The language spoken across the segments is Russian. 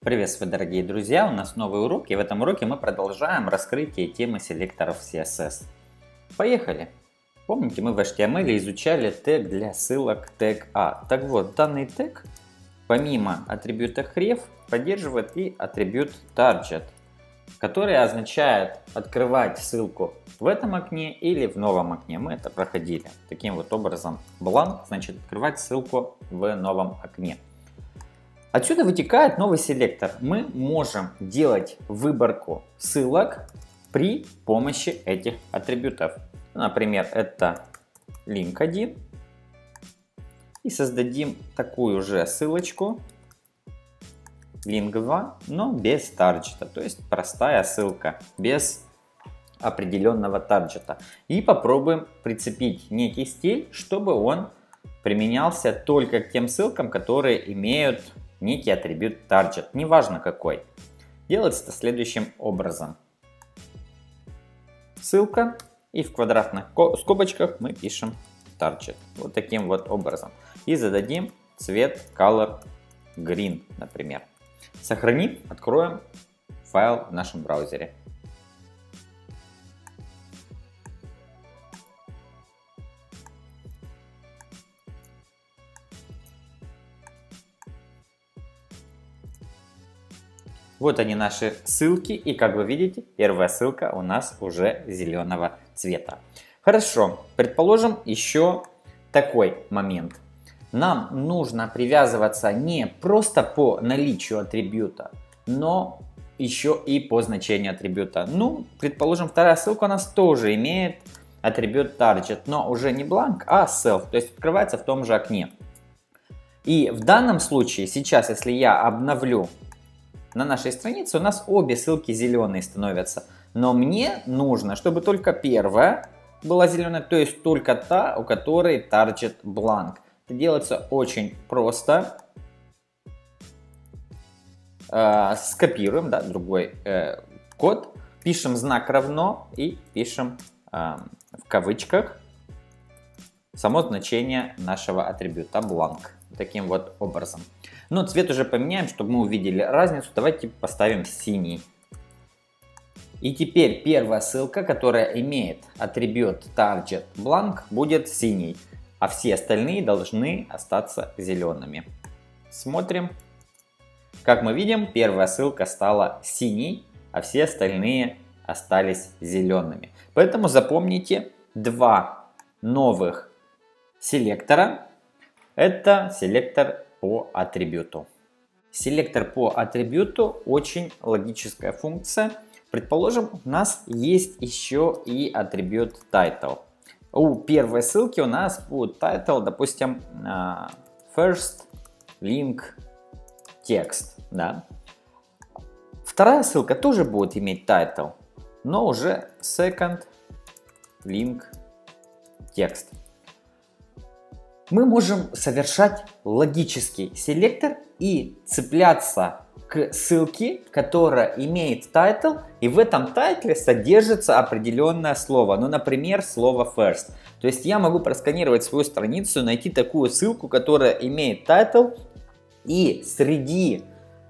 Приветствую, дорогие друзья! У нас новый урок, и в этом уроке мы продолжаем раскрытие темы селекторов CSS. Поехали! Помните, мы в HTML изучали тег для ссылок тег A. Так вот, данный тег, помимо атрибута href, поддерживает и атрибут target, который означает открывать ссылку в этом окне или в новом окне. Мы это проходили. Таким вот образом, blank значит открывать ссылку в новом окне. Отсюда вытекает новый селектор. Мы можем делать выборку ссылок при помощи этих атрибутов. Например, это link 1. И создадим такую же ссылочку link 2, но без таргета. То есть простая ссылка, без определенного таргета. И попробуем прицепить некий стиль, чтобы он применялся только к тем ссылкам, которые имеют некий атрибут target, неважно какой. Делается это следующим образом. Ссылка, и в квадратных скобочках мы пишем target. Вот таким вот образом. И зададим цвет color green, например. Сохраним, откроем файл в нашем браузере. Вот они наши ссылки, и как вы видите, первая ссылка у нас уже зеленого цвета. Хорошо, предположим еще такой момент. Нам нужно привязываться не просто по наличию атрибута, но еще и по значению атрибута. Ну, предположим, вторая ссылка у нас тоже имеет атрибут target, но уже не blank, а self, то есть открывается в том же окне. И в данном случае, сейчас, если я обновлю на нашей странице, у нас обе ссылки зеленые становятся. Но мне нужно, чтобы только первая была зеленая, то есть только та, у которой target blank. Это делается очень просто. Скопируем, да, другой код, пишем знак равно и пишем в кавычках само значение нашего атрибута blank. Таким вот образом. Но цвет уже поменяем, чтобы мы увидели разницу. Давайте поставим синий. И теперь первая ссылка, которая имеет атрибут target blank, будет синий, а все остальные должны остаться зелеными. Смотрим. Как мы видим, первая ссылка стала синей, а все остальные остались зелеными. Поэтому запомните два новых селектора. Это селектор по атрибуту. Селектор по атрибуту очень логическая функция. Предположим, у нас есть еще и атрибут title. У первой ссылки у нас будет title, допустим, first link text. Да? Вторая ссылка тоже будет иметь title, но уже second link text. Мы можем совершать логический селектор и цепляться к ссылке, которая имеет title, и в этом тайтле содержится определенное слово, ну, например, слово first. То есть я могу просканировать свою страницу, найти такую ссылку, которая имеет title, и среди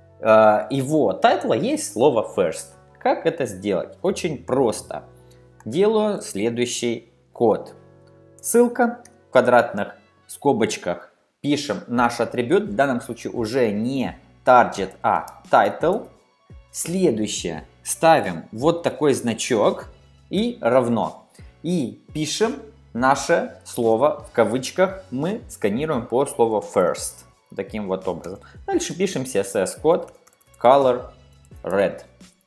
его тайтла есть слово first. Как это сделать? Очень просто. Делаю следующий код. Ссылка в квадратных скобочках пишем наш атрибут, в данном случае уже не target, а title. Следующее, ставим вот такой значок и равно. И пишем наше слово в кавычках, мы сканируем по слову first. Таким вот образом. Дальше пишем CSS код color red.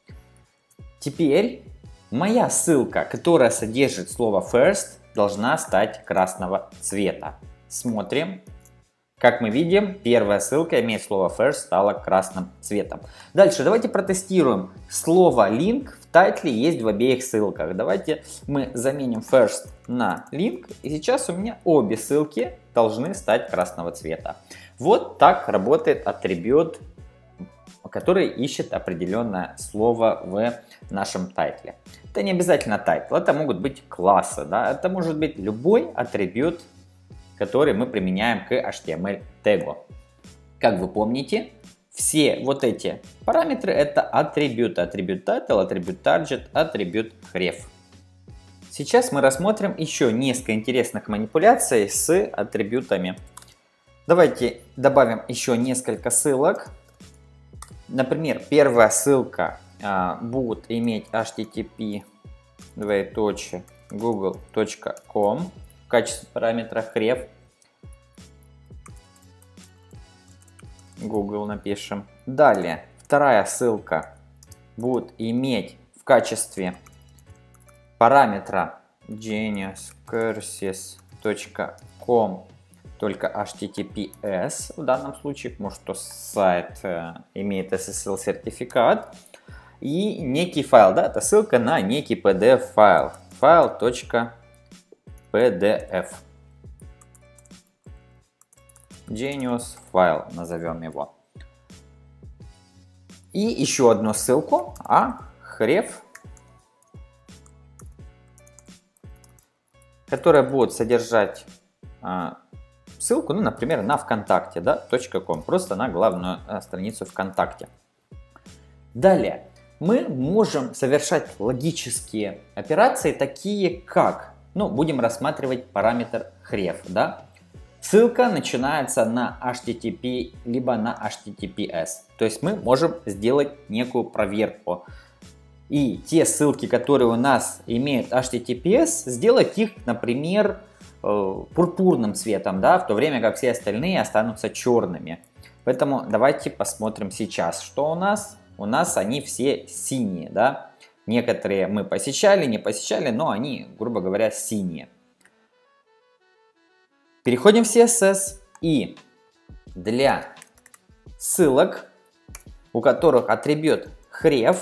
Теперь моя ссылка, которая содержит слово first, должна стать красного цвета. Смотрим. Как мы видим, первая ссылка, имеет слово first, стала красным цветом. Дальше давайте протестируем. Слово link в тайтле есть в обеих ссылках. Давайте мы заменим first на link. И сейчас у меня обе ссылки должны стать красного цвета. Вот так работает атрибут, который ищет определенное слово в нашем тайтле. Это не обязательно тайтл, это могут быть классы, да? Это может быть любой атрибут, который мы применяем к HTML тегу. Как вы помните, Все вот эти параметры это атрибуты. Атрибут title, атрибут target, атрибут href. Сейчас мы рассмотрим еще несколько интересных манипуляций с атрибутами. Давайте добавим еще несколько ссылок. Например, первая ссылка будет иметь http google.com в качестве параметра href. Google напишем. Далее, вторая ссылка будет иметь в качестве параметра geniuscourses.com только https в данном случае, потому что сайт имеет SSL сертификат. И некий файл, да, это ссылка на некий PDF файл. File.pdf. Genius файл назовем его. И еще одну ссылку, href, которая будет содержать ссылку, ну, например, на ВКонтакте, да, .com, просто на главную страницу ВКонтакте. Далее, мы можем совершать логические операции, такие как, ну, будем рассматривать параметр href, да. Ссылка начинается на HTTP либо на HTTPS. То есть мы можем сделать некую проверку. И те ссылки, которые у нас имеют HTTPS, сделать их, например, пурпурным цветом, да, в то время как все остальные останутся черными. Поэтому давайте посмотрим сейчас, что у нас. У нас они все синие, да. Некоторые мы посещали, не посещали, но они, грубо говоря, синие. Переходим в CSS и для ссылок, у которых атрибут href,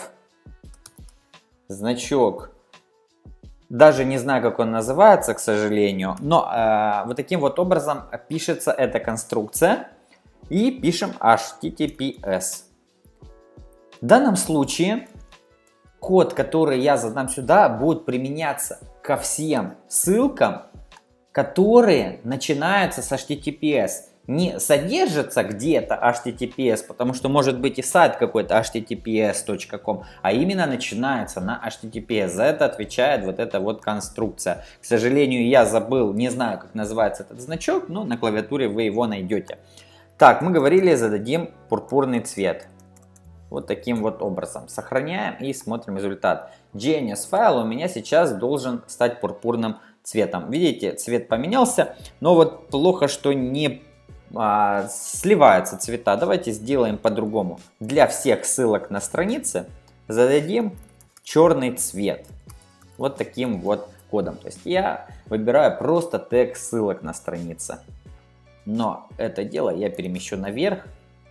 значок, даже не знаю, как он называется, к сожалению, но вот таким вот образом пишется эта конструкция и пишем HTTPS. В данном случае код, который я задам сюда, будет применяться ко всем ссылкам, которые начинаются с HTTPS. Не содержится где-то HTTPS, потому что может быть и сайт какой-то https.com, а именно начинается на HTTPS. За это отвечает вот эта вот конструкция. К сожалению, я забыл, не знаю, как называется этот значок, но на клавиатуре вы его найдете. Так, мы говорили, зададим пурпурный цвет. Вот таким вот образом. Сохраняем и смотрим результат. Genius файл у меня сейчас должен стать пурпурным цветом. Видите, цвет поменялся, но вот плохо, что не сливаются цвета. Давайте сделаем по-другому. Для всех ссылок на странице зададим черный цвет. Вот таким вот кодом. То есть я выбираю просто тег ссылок на странице. Но это дело я перемещу наверх,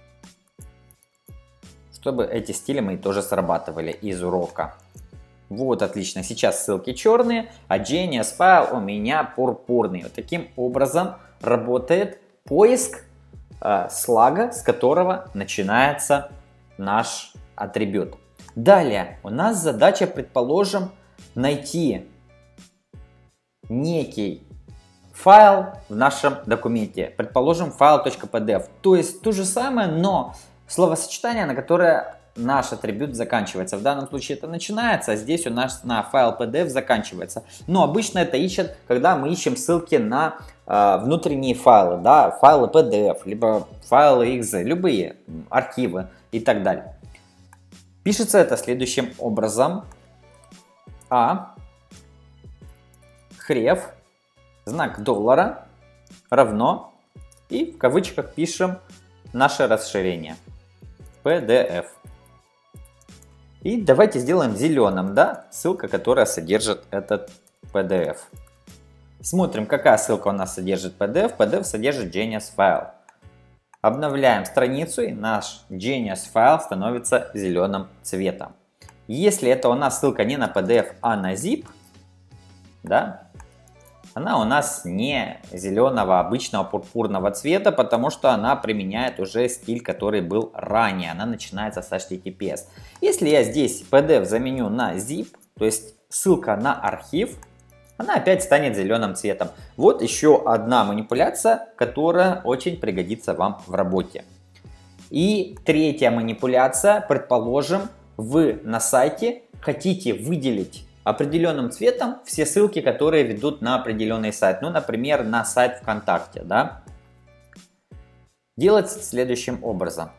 чтобы эти стили мои тоже срабатывали из урока. Вот, отлично. Сейчас ссылки черные, а Genius файл у меня пурпурный. Вот таким образом работает поиск слага, с которого начинается наш атрибут. Далее у нас задача, предположим, найти некий файл в нашем документе. Предположим, файл.pdf. То есть то же самое, но словосочетание, на которое наш атрибут заканчивается. В данном случае это начинается, а здесь у нас на файл PDF заканчивается. Но обычно это ищет, когда мы ищем ссылки на внутренние файлы, да, файлы PDF, либо файлы .exe, любые архивы и так далее. Пишется это следующим образом. Href, знак доллара, равно, и в кавычках пишем наше расширение. PDF. И давайте сделаем зеленым, да, ссылка, которая содержит этот PDF. Смотрим, какая ссылка у нас содержит PDF. PDF содержит Genius файл. Обновляем страницу, и наш Genius файл становится зеленым цветом. Если это у нас ссылка не на PDF, а на zip, да, она у нас не зеленого, обычного пурпурного цвета, потому что она применяет уже стиль, который был ранее. Она начинается с HTTPS. Если я здесь PDF заменю на zip, то есть ссылка на архив, она опять станет зеленым цветом. Вот еще одна манипуляция, которая очень пригодится вам в работе. И третья манипуляция. Предположим, вы на сайте хотите выделить определенным цветом все ссылки, которые ведут на определенный сайт. Ну, например, на сайт ВКонтакте, да. Делается следующим образом.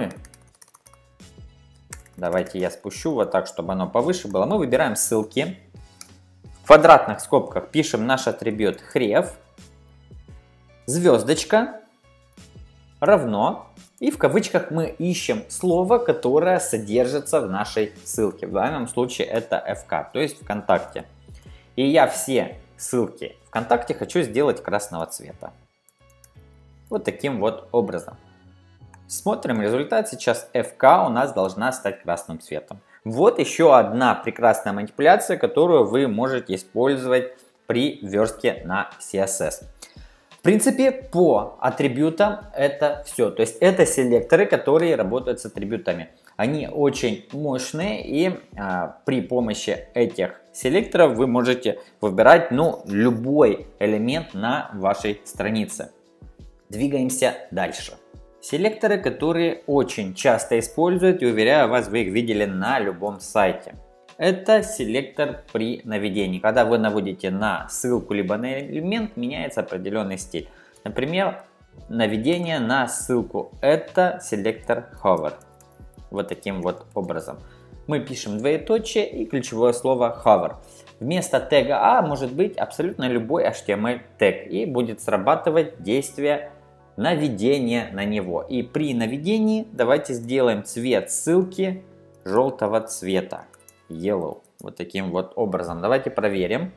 Давайте я спущу вот так, чтобы оно повыше было. Мы выбираем ссылки. В квадратных скобках пишем наш атрибут href. Звездочка. Равно. И в кавычках мы ищем слово, которое содержится в нашей ссылке. В данном случае это FK, то есть ВКонтакте. И я все ссылки ВКонтакте хочу сделать красного цвета. Вот таким вот образом. Смотрим результат. Сейчас FK у нас должна стать красным цветом. Вот еще одна прекрасная манипуляция, которую вы можете использовать при верстке на CSS. В принципе, по атрибутам это все. То есть это селекторы, которые работают с атрибутами. Они очень мощные, и при помощи этих селекторов вы можете выбирать любой элемент на вашей странице. Двигаемся дальше. Селекторы, которые очень часто используют, и уверяю вас, вы их видели на любом сайте. Это селектор при наведении. Когда вы наводите на ссылку либо на элемент, меняется определенный стиль. Например, наведение на ссылку. Это селектор hover. Вот таким вот образом. Мы пишем двоеточие и ключевое слово hover. Вместо тега A может быть абсолютно любой HTML тег. И будет срабатывать действие наведения на него. И при наведении давайте сделаем цвет ссылки желтого цвета. Yellow. Вот таким вот образом. Давайте проверим.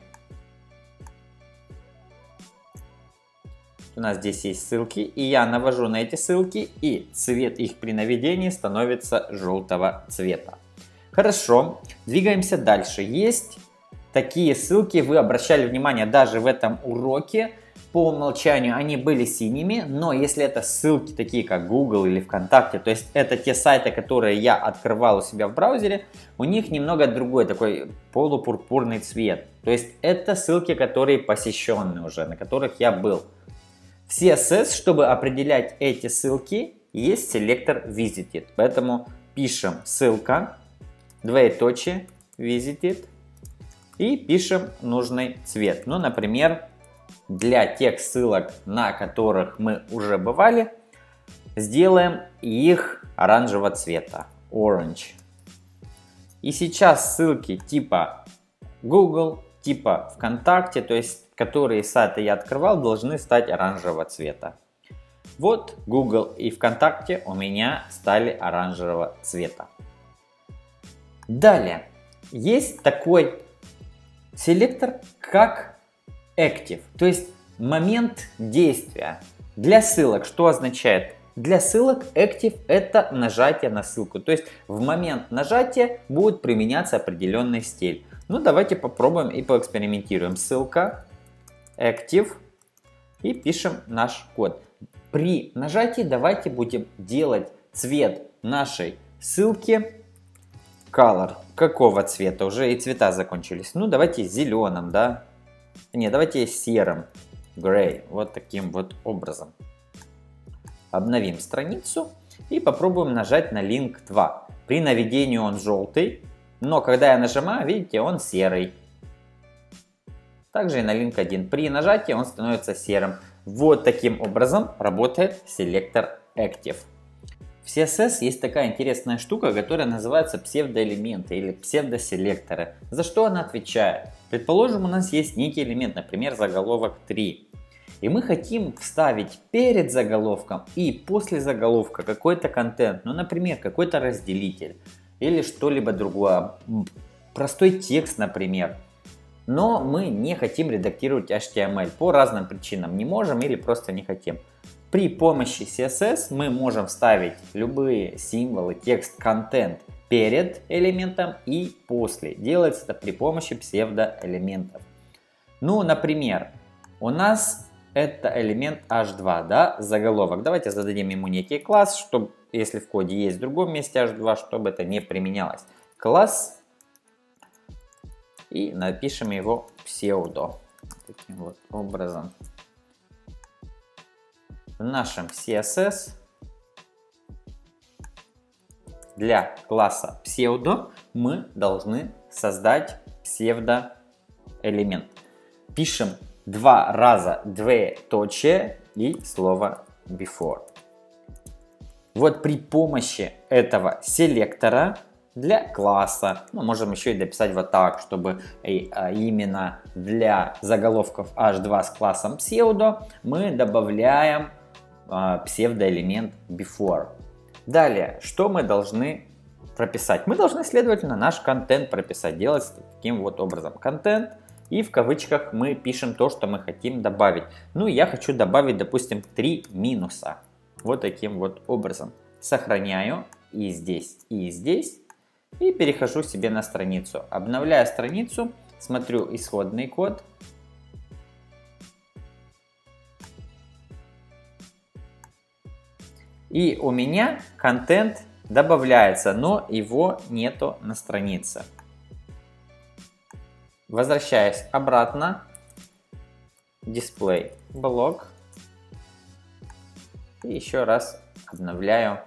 У нас здесь есть ссылки, и я навожу на эти ссылки, и цвет их при наведении становится желтого цвета. Хорошо, двигаемся дальше. Есть такие ссылки, вы обращали внимание даже в этом уроке. По умолчанию они были синими, но если это ссылки такие как Google или ВКонтакте, то есть это те сайты, которые я открывал у себя в браузере, у них немного другой такой полупурпурный цвет. То есть это ссылки, которые посещенные уже, на которых я был. В CSS, чтобы определять эти ссылки, есть селектор Visited. Поэтому пишем ссылка, двоеточие, Visited, и пишем нужный цвет. Ну, например, для тех ссылок, на которых мы уже бывали, сделаем их оранжевого цвета. Orange. И сейчас ссылки типа Google, типа ВКонтакте, то есть которые сайты я открывал, должны стать оранжевого цвета. Вот Google и ВКонтакте у меня стали оранжевого цвета. Далее, есть такой селектор, как Active, то есть момент действия. Для ссылок что означает? Для ссылок Active это нажатие на ссылку, то есть в момент нажатия будет применяться определенный стиль. Ну давайте попробуем и поэкспериментируем. Ссылка, Active, и пишем наш код. При нажатии давайте будем делать цвет нашей ссылки color. Какого цвета? Уже и цвета закончились. Ну давайте зеленым, да? Не, давайте серым. Gray. Вот таким вот образом. Обновим страницу и попробуем нажать на link 2. При наведении он желтый, но когда я нажимаю, видите, он серый. Также и на link 1. При нажатии он становится серым. Вот таким образом работает селектор Active. В CSS есть такая интересная штука, которая называется псевдоэлементы или псевдоселекторы. За что она отвечает? Предположим, у нас есть некий элемент, например, заголовок 3. И мы хотим вставить перед заголовком и после заголовка какой-то контент. Ну, например, какой-то разделитель или что-либо другое. Простой текст, например. Но мы не хотим редактировать HTML по разным причинам. Не можем или просто не хотим. При помощи CSS мы можем вставить любые символы, текст, контент перед элементом и после. Делается это при помощи псевдоэлементов. Ну, например, у нас это элемент h2, да, заголовок. Давайте зададим ему некий класс, чтобы, если в коде есть в другом месте h2, чтобы это не применялось. Класс. И напишем его pseudo. Таким вот образом. В нашем CSS для класса pseudo мы должны создать псевдоэлемент. Пишем 2 раза двоеточие и слово before. Вот при помощи этого селектора для класса, мы можем еще и дописать вот так, чтобы именно для заголовков h2 с классом pseudo мы добавляем псевдоэлемент before. Далее, что мы должны прописать? Мы должны, следовательно, наш контент прописать, делать таким вот образом. Контент, и в кавычках мы пишем то, что мы хотим добавить. Ну, я хочу добавить, допустим, 3 минуса. Вот таким вот образом. Сохраняю и здесь, и здесь. И перехожу себе на страницу. Обновляю страницу, смотрю исходный код. И у меня контент добавляется, но его нету на странице. Возвращаюсь обратно. Display блок. И еще раз обновляю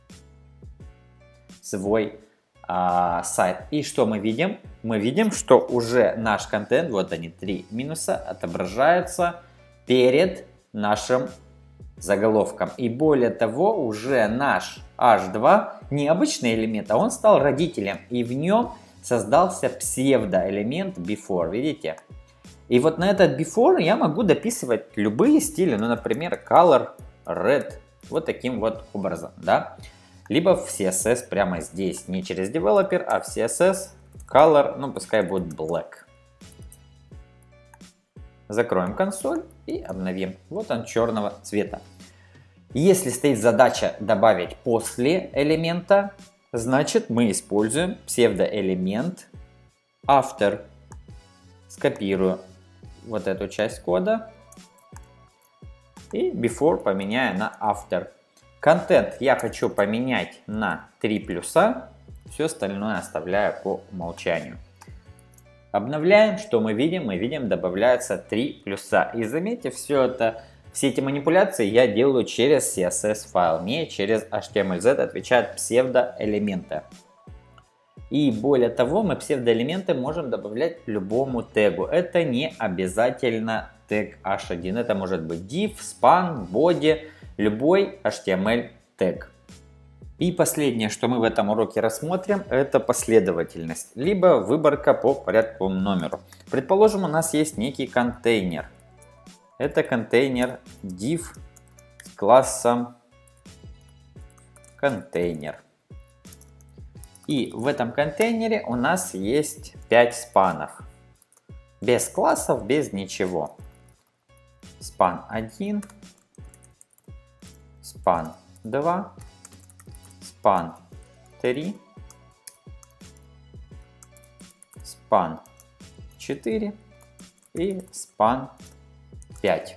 свой сайт. И что мы видим? Мы видим, что уже наш контент, вот они 3 минуса, отображаются перед нашим заголовком. И более того, уже наш h2 не обычный элемент, а он стал родителем. И в нем создался псевдоэлемент before. Видите? И вот на этот before я могу дописывать любые стили. Ну, например, color red. Вот таким вот образом. Да? Либо в CSS прямо здесь. Не через developer, а в CSS color, ну пускай будет black. Закроем консоль и обновим. Вот он черного цвета. Если стоит задача добавить после элемента, значит мы используем псевдоэлемент after. Скопирую вот эту часть кода и before поменяю на after. Контент я хочу поменять на 3 плюса, все остальное оставляю по умолчанию. Обновляем, что мы видим? Мы видим, добавляется 3 плюса. И заметьте, все эти манипуляции я делаю через CSS файл, не через HTML-Z, отвечают псевдоэлементы. И более того, мы псевдоэлементы можем добавлять любому тегу. Это не обязательно тег h1, это может быть div, span, body, любой HTML тег. И последнее, что мы в этом уроке рассмотрим, это последовательность, либо выборка по порядковому номеру. Предположим, у нас есть некий контейнер. Это контейнер div с классом контейнер. И в этом контейнере у нас есть 5 спанов. Без классов, без ничего. Span 1, span 2, span 3, span 4 и span 5.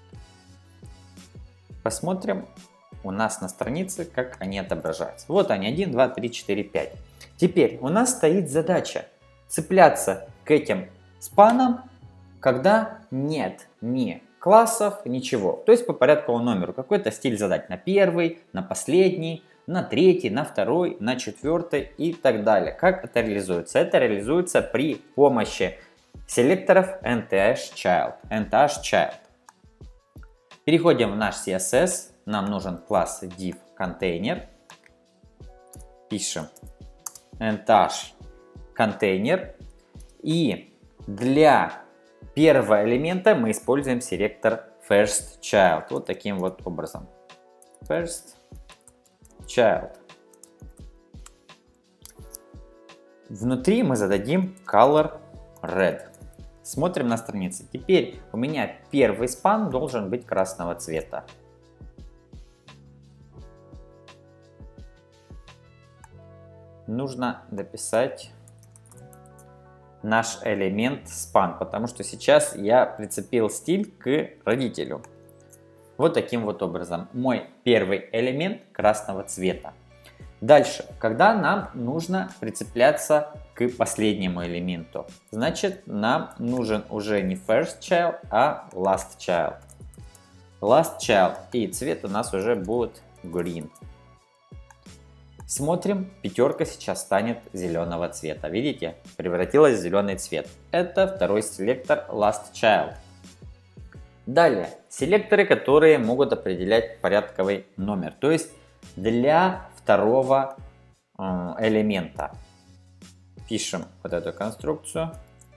Посмотрим у нас на странице, как они отображаются. Вот они, 1, 2, 3, 4, 5. Теперь у нас стоит задача цепляться к этим спанам, когда нет ни классов, ничего. То есть по порядковому номеру. Какой-то стиль задать на первый, на последний, на третий, на второй, на четвертый и так далее. Как это реализуется? Это реализуется при помощи селекторов nth_child. Переходим в наш CSS. Нам нужен класс div container. Пишем nth_container. И для первого элемента мы используем селектор first_child. Вот таким вот образом. First_child. Внутри мы зададим color red. Смотрим на странице. Теперь у меня первый спан должен быть красного цвета. Нужно дописать наш элемент span, потому что сейчас я прицепил стиль к родителю. Вот таким вот образом. Мой первый элемент красного цвета. Дальше, когда нам нужно прицепляться к последнему элементу, значит нам нужен уже не first child, а last child. Last child, и цвет у нас уже будет green. Смотрим, пятерка сейчас станет зеленого цвета. Видите, превратилась в зеленый цвет. Это второй селектор Last Child. Далее, селекторы, которые могут определять порядковый номер. То есть для второго элемента. Пишем вот эту конструкцию.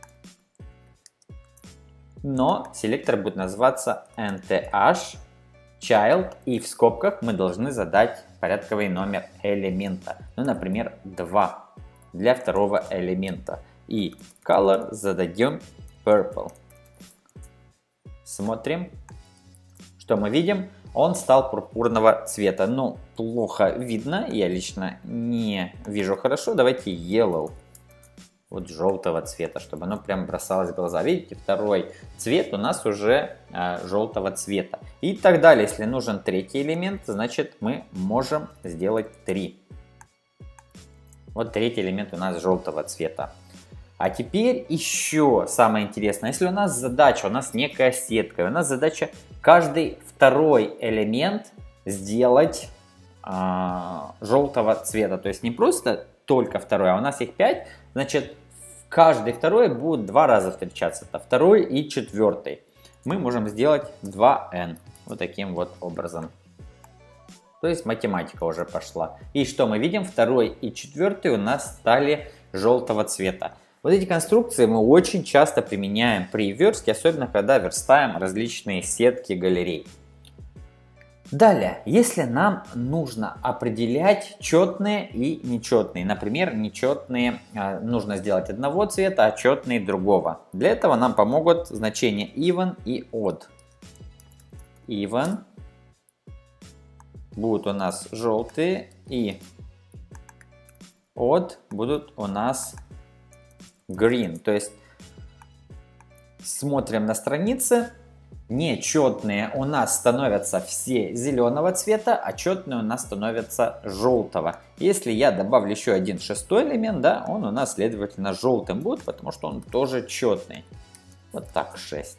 Но селектор будет называться nth child, и в скобках мы должны задать порядковый номер элемента. Ну, например, 2 для второго элемента. И color зададим purple. Смотрим, что мы видим. Он стал пурпурного цвета. Ну, плохо видно, я лично не вижу хорошо. Давайте yellow. Вот желтого цвета, чтобы оно прям бросалось в глаза. Видите, второй цвет у нас уже желтого цвета. И так далее. Если нужен третий элемент, значит мы можем сделать 3. Вот третий элемент у нас желтого цвета. А теперь еще самое интересное. Если у нас задача, у нас некая сетка, у нас задача каждый второй элемент сделать желтого цвета. То есть не просто только второй, а у нас их 5, значит каждый второй будет 2 раза встречаться. Это второй и четвертый. Мы можем сделать 2n. Вот таким вот образом. То есть математика уже пошла. И что мы видим? Второй и четвертый у нас стали желтого цвета. Вот эти конструкции мы очень часто применяем при верстке, особенно когда верстаем различные сетки галерей. Далее, если нам нужно определять четные и нечетные, например, нечетные нужно сделать одного цвета, а четные другого. Для этого нам помогут значения even и odd. Even будут у нас желтые, и odd будут у нас green. То есть смотрим на странице. Нечетные у нас становятся все зеленого цвета, а четные у нас становятся желтого. Если я добавлю еще один шестой элемент, да, он у нас, следовательно, желтым будет, потому что он тоже четный. Вот так 6.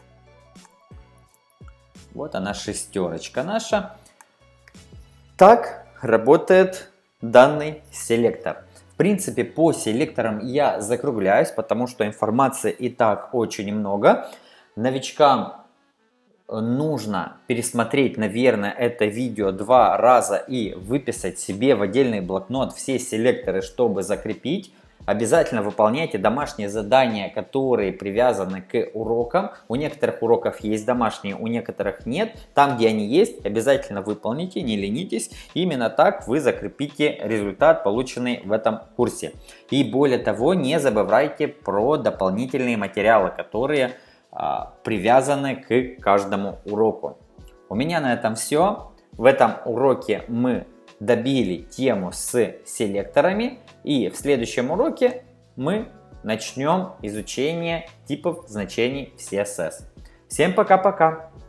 Вот она, шестерочка наша. Так работает данный селектор. В принципе, по селекторам я закругляюсь, потому что информации и так очень много. Новичкам нужно пересмотреть, наверное, это видео 2 раза и выписать себе в отдельный блокнот все селекторы, чтобы закрепить. Обязательно выполняйте домашние задания, которые привязаны к урокам. У некоторых уроков есть домашние, у некоторых нет. Там, где они есть, обязательно выполните, не ленитесь. Именно так вы закрепите результат, полученный в этом курсе. И более того, не забывайте про дополнительные материалы, которые привязаны к каждому уроку. У меня на этом все. В этом уроке мы добили тему с селекторами, и в следующем уроке мы начнем изучение типов значений в CSS. Всем пока-пока!